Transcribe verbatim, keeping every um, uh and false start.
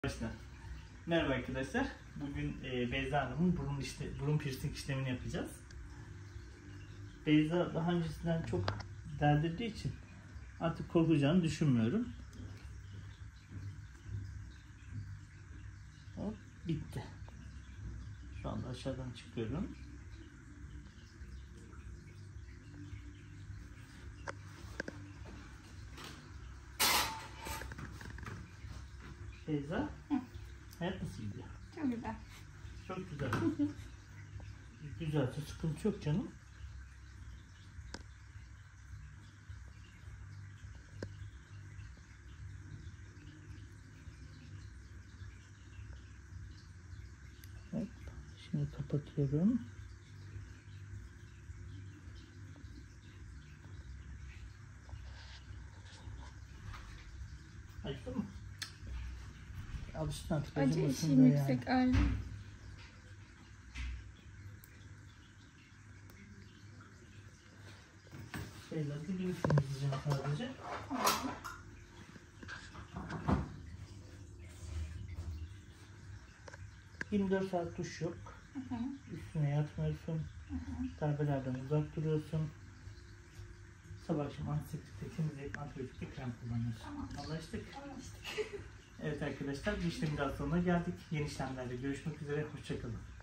Başla. Merhaba arkadaşlar. Bugün e, Beyza Hanım'ın burun, işte, burun piercing işlemini yapacağız. Beyza daha öncesinden çok deldirdiği için artık korkacağını düşünmüyorum. Hop, bitti. Şu anda aşağıdan çıkıyorum. Beyza, hı. Hayat nasıl gidiyor? Çok güzel. Çok güzel. Güzelse sıkıntı yok canım. Evet, şimdi kapatıyorum. Acıdı mı? Alıştın artık. Acı eşiğim yüksek, yani. Aynen. Şeyler dilini temizleyeceğim sadece. yirmi dört saat duş yok. Hı hı. Üstüne yatmıyorsun. Hı hı. Darbelerden uzak duruyorsun. Sabah akşam antiseptikte temizleyip antibiyotikte krem kullanıyorsun. Tamam. Anlaştık. Anlaştık. Evet arkadaşlar, bir işlemin daha sonuna geldik. Yeni işlemlerle görüşmek üzere. Hoşçakalın.